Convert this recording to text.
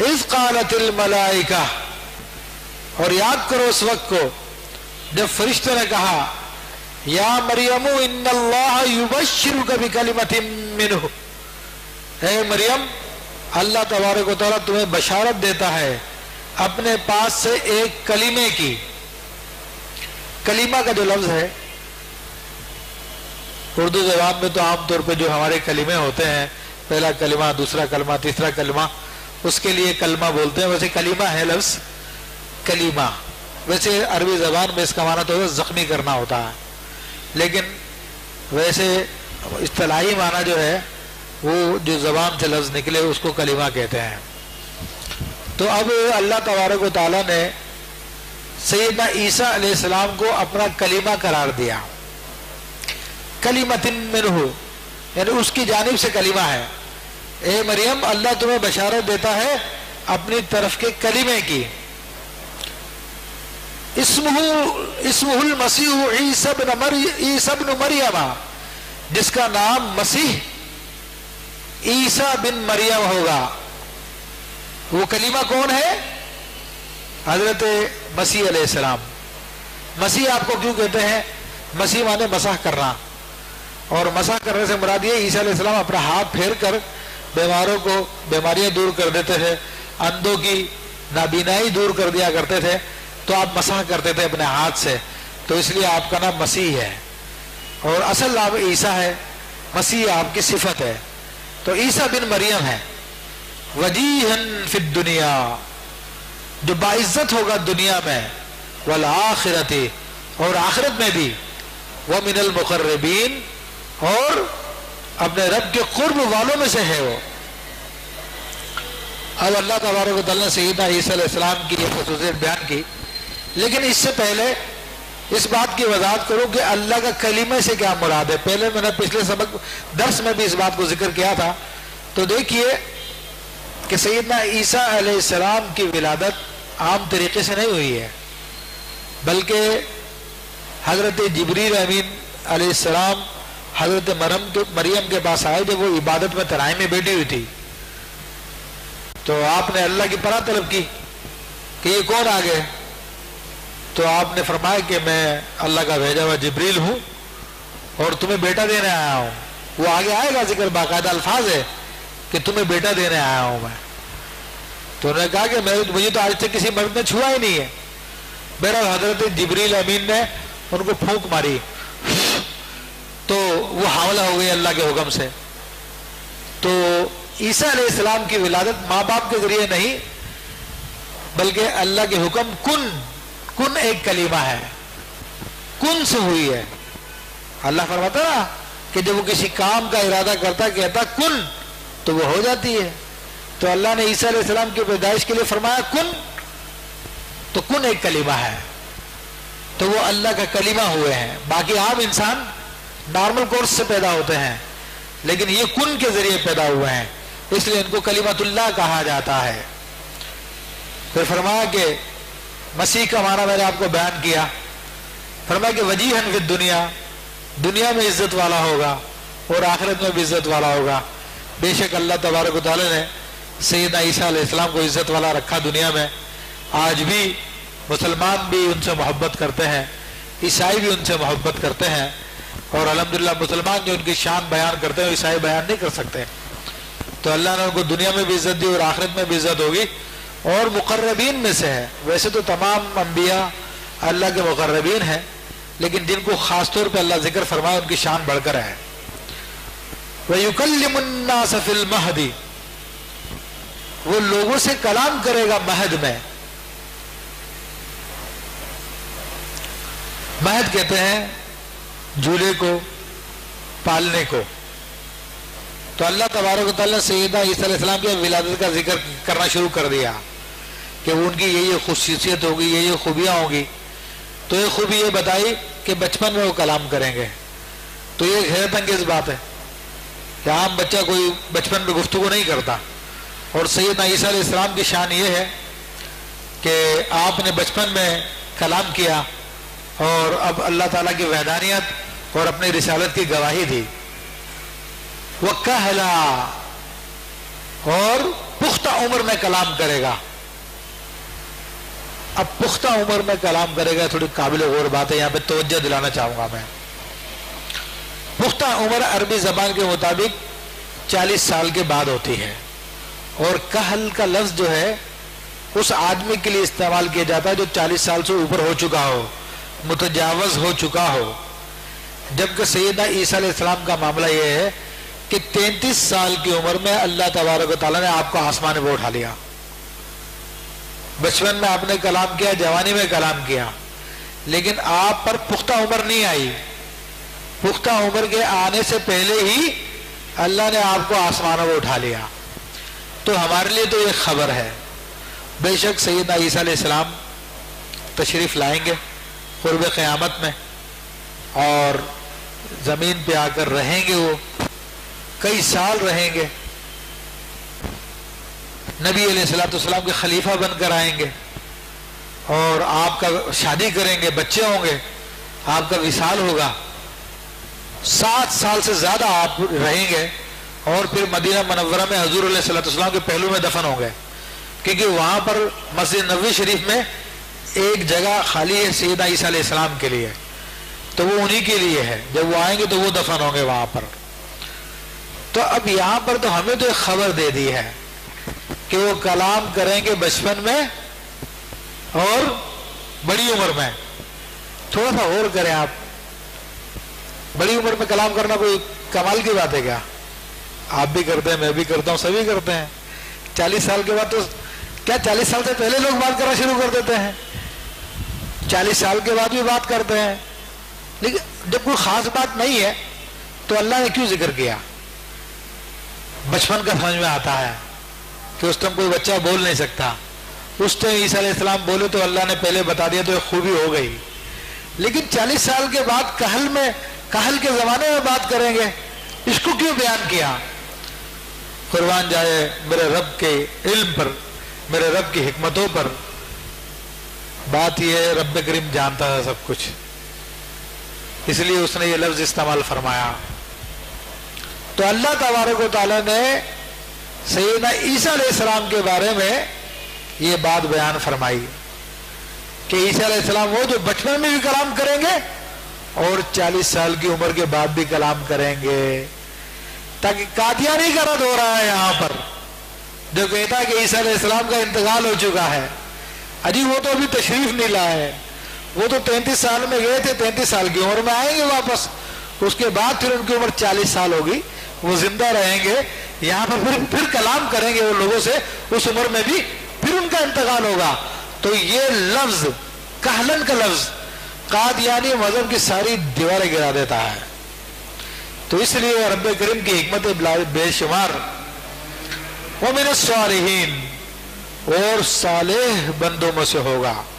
اذ قالت الملائکہ، اور یاد کرو اس وقت کو جب فرشتوں نے کہا یا مریم ان اللہ یبشرک بکلمۃ منہ، اے مریم اللہ تبارک و تعالیٰ تمہیں بشارت دیتا ہے اپنے پاس سے ایک کلمے کی۔ کلمہ کا جو لفظ ہے اردو زبان میں تو عام طور پہ جو ہمارے کلمے ہوتے ہیں، پہلا کلمہ، دوسرا کلمہ، تیسرا کلمہ، اس کے لیے کلمہ بولتے ہیں۔ ویسے کلمہ ہے لفظ کلمہ، ویسے عربی زبان میں اس کا معنی تو زخمی کرنا ہوتا ہے، لیکن ویسے اصطلاحی معنی جو ہے وہ جو زبان سے لفظ نکلے اس کو کلمہ کہتے ہیں۔ تو اب اللہ تبارک و تعالیٰ نے سیدنا عیسیٰ علیہ السلام کو اپنا کلمہ قرار دیا، کلمۃ منہ، یعنی اس کی جانب سے کلمہ ہے۔ اے مریم اللہ تمہیں بشارت دیتا ہے اپنی طرف کے کلمے کی۔ اسمہ المسیح عیسی ابن مریم، جس کا نام مسیح عیسیٰ بن مریم ہوگا۔ وہ کلمہ کون ہے؟ حضرت مسیح علیہ السلام۔ مسیح آپ کو کیوں کہتے ہیں؟ مسیح مانے مسح کرنا، اور مسح کرنے سے مراد یہ عیسیٰ علیہ السلام اپنا ہاتھ پھیر کر بیماروں کو بیماریاں دور کر دیتے تھے، اندھوں کی نابینائی دور کر دیا کرتے تھے، تو آپ مسح کرتے تھے اپنے ہاتھ سے، تو اس لیے آپ کا نام مسیح ہے، اور اصل نام عیسیٰ ہے، مسیح آپ کی صفت ہے۔ تو عیسیٰ بن مریم ہے، وجیہن فی الدنیا، جو باعزت ہوگا دنیا میں، والآخرت، اور آخرت میں بھی، ومن المقربین، اور اپنے رب کے قرب والوں میں سے ہے وہ۔ اب اللہ تبارک و تعالیٰ نے سیدنا عیسیٰ علیہ السلام کی یہ خصوصیت بیان کی، لیکن اس سے پہلے اس بات کی وضاحت کروں کہ اللہ کا کلمے سے کیا مراد ہے۔ پہلے میں نے پچھلے سبق درس میں بھی اس بات کو ذکر کیا تھا۔ تو دیکھیے کہ سیدنا عیسیٰ علیہ السلام کی ولادت عام طریقے سے نہیں ہوئی ہے، بلکہ حضرت جبریل امین علیہ السلام حضرت مریم کے پاس آئے جب وہ عبادت میں تنہائی میں بیٹھی ہوئی تھی، تو آپ نے اللہ کی پناہ طلب کی کہ یہ کون آ گئے؟ تو آپ نے فرمایا کہ میں اللہ کا بھیجا ہوا جبریل ہوں اور تمہیں بیٹا دینے آیا ہوں۔ وہ آگے آئے گا ذکر، باقاعدہ الفاظ ہے کہ تمہیں بیٹا دینے آیا ہوں میں۔ تو انہوں نے کہا کہ مجھے تو آج تک کسی مرد نے چھوا ہی نہیں ہے۔ بہرحال حضرت جبریل امین نے ان کو پھونک ماری تو وہ حاملہ ہو گئی اللہ کے حکم سے۔ تو عیسیٰ علیہ السلام کی ولادت ماں باپ کے ذریعے نہیں، بلکہ اللہ کے حکم کن ایک کلمہ ہے، کن سے ہوئی ہے۔ اللہ فرماتا نا کہ جب وہ کسی کام کا ارادہ کرتا کہتا کن تو وہ ہو جاتی ہے۔ تو اللہ نے عیسیٰ علیہ السلام کی پیدائش کے لیے فرمایا کن، تو کن ایک کلمہ ہے، تو وہ اللہ کا کلمہ ہوئے ہیں۔ باقی عام انسان نارمل کورس سے پیدا ہوتے ہیں، لیکن یہ کن کے ذریعے پیدا ہوئے ہیں، اس لیے ان کو کلمۃ اللہ کہا جاتا ہے۔ پھر فرمایا کہ مسیح کا معنی میں نے آپ کو بیان کیا، فرمایا کہ وجیہن فی الدنیا، دنیا میں عزت والا ہوگا اور آخرت میں بھی عزت والا ہوگا۔ بے شک اللہ تبارک و تعالی نے سیدنا عیسیٰ علیہ السلام کو عزت والا رکھا دنیا میں۔ آج بھی مسلمان بھی ان سے محبت کرتے ہیں، عیسائی بھی ان سے محبت کرتے ہیں، اور الحمدللہ مسلمان جو ان کی شان بیان کرتے ہیں عیسائی بیان نہیں کر سکتے۔ تو اللہ نے ان کو دنیا میں بھی عزت دی اور آخرت میں بھی عزت ہوگی، اور مقربین میں سے ہے۔ ویسے تو تمام انبیاء اللہ کے مقربین ہیں، لیکن جن کو خاص طور پہ اللہ ذکر فرمائے ان کی شان بڑھ کر ہے۔ وَيُكَلِّمُ النَّاسَ فِي الْمَهْدِ، وہ لوگوں سے کلام کرے گا مہد میں۔ مہد کہتے ہیں جھولے کو، پالنے کو۔ تو اللہ تبارک و تعالیٰ سیدنا عیسیٰ علیہ السلام کی ولادت کا ذکر کرنا شروع کر دیا کہ ان کی یہ خصوصیت ہوگی، یہ خوبیاں ہوں گی۔ تو یہ خوبی یہ بتائی کہ بچپن میں وہ کلام کریں گے۔ تو یہ حیرت انگیز بات ہے کہ عام بچہ کوئی بچپن میں گفتگو نہیں کرتا، اور سیدنا عیسیٰ علیہ السلام کی شان یہ ہے کہ آپ نے بچپن میں کلام کیا، اور اب اللہ تعالیٰ کی وحدانیت اور اپنی رسالت کی گواہی دی۔ وَكَهْلًا، اور پختہ عمر میں کلام کرے گا. اب پختہ عمر میں کلام کرے گا تھوڑی قابل غور بات ہے, یہاں پہ توجہ دلانا چاہوں گا میں. پختہ عمر عربی زبان کے مطابق 40 سال کے بعد ہوتی ہے, اور کہل کا لفظ جو ہے اس آدمی کے لیے استعمال کیا جاتا ہے جو 40 سال سے اوپر ہو چکا ہو, متجاوز ہو چکا ہو. جبکہ سیدنا عیسیٰ علیہ السلام کا معاملہ یہ ہے کہ 33 سال کی عمر میں اللہ تبارک و تعالیٰ نے آپ کو آسمان میں اٹھا لیا. بچپن میں آپ نے کلام کیا, جوانی میں کلام کیا, لیکن آپ پر پختہ عمر نہیں آئی. پختہ عمر کے آنے سے پہلے ہی اللہ نے آپ کو آسمانوں میں اٹھا لیا. تو ہمارے لیے تو یہ خبر ہے. بے شک سیدنا عیسیٰ علیہ السلام تشریف لائیں گے قرب قیامت میں, اور زمین پہ آ کر رہیں گے. وہ کئی سال رہیں گے, نبی علیہ السلام کے خلیفہ بن کر آئیں گے, اور آپ کا شادی کریں گے, بچے ہوں گے, آپ کا وصال ہوگا. 7 سال سے زیادہ آپ رہیں گے, اور پھر مدینہ منورہ میں حضور علیہ السلام کے پہلو میں دفن ہوں گے, کیونکہ وہاں پر مسجد نبوی شریف میں ایک جگہ خالی ہے سیدنا عیسیٰ علیہ السلام کے لیے, تو وہ انہی کے لیے ہے. جب وہ آئیں گے تو وہ دفن ہوں گے وہاں پر. تو اب یہاں پر تو ہمیں تو ایک خبر دے دی ہے کہ وہ کلام کریں گے بچپن میں اور بڑی عمر میں. تھوڑا سا اور کریں آپ. بڑی عمر میں کلام کرنا کوئی کمال کی بات ہے کیا؟ آپ بھی کرتے ہیں, میں بھی کرتا ہوں, سبھی کرتے ہیں. 40 سال کے بعد تو کیا 40 سال سے پہلے لوگ بات کرنا شروع کر دیتے ہیں, 40 سال کے بعد بھی بات کرتے ہیں. لیکن جب کوئی خاص بات نہیں ہے تو اللہ نے کیوں ذکر کیا؟ بچپن کا سمجھ میں آتا ہے کہ اس ٹائم کوئی بچہ بول نہیں سکتا, اس ٹائم عیسیٰ علیہ السلام بولے تو اللہ نے پہلے بتا دیا, تو ایک خوبی ہو گئی. لیکن 40 سال کے بعد کہل کے زمانے میں بات کریں گے, اس کو کیوں بیان کیا؟ قربان جائے میرے رب کے علم پر, میرے رب کی حکمتوں پر. بات یہ ہے رب کریم جانتا ہے سب کچھ, اس لیے اس نے یہ لفظ استعمال فرمایا. تو اللہ تبارک و تعالیٰ نے سیدنا عیسیٰ علیہ السلام کے بارے میں یہ بات بیان فرمائی کہ عیسیٰ علیہ السلام وہ جو بچپن میں بھی کلام کریں گے اور 40 سال کی عمر کے بعد بھی کلام کریں گے. تاکہ قادیانی کا رد ہو رہا ہے یہاں پر, جو کہتا ہے کہ عیسیٰ علیہ السلام کا انتقال ہو چکا ہے. اجی وہ تو ابھی تشریف نہیں لائے, وہ تو 33 سال میں گئے تھے, 33 سال کی عمر میں آئیں گے واپس. اس کے بعد پھر ان کی عمر 40 سال ہوگی, وہ زندہ رہیں گے یہاں پر, پھر کلام کریں گے وہ لوگوں سے, اس عمر میں بھی پھر ان کا انتقال ہوگا. تو یہ لفظ کہلن کا لفظ قادیانی مذہب کی ساری دیواریں گرا دیتا ہے. تو اس لیے رب کریم کی حکمت بے شمار. وَمِنَ الصَّالِحِينَ, اور صالح بندوں میں سے ہوگا.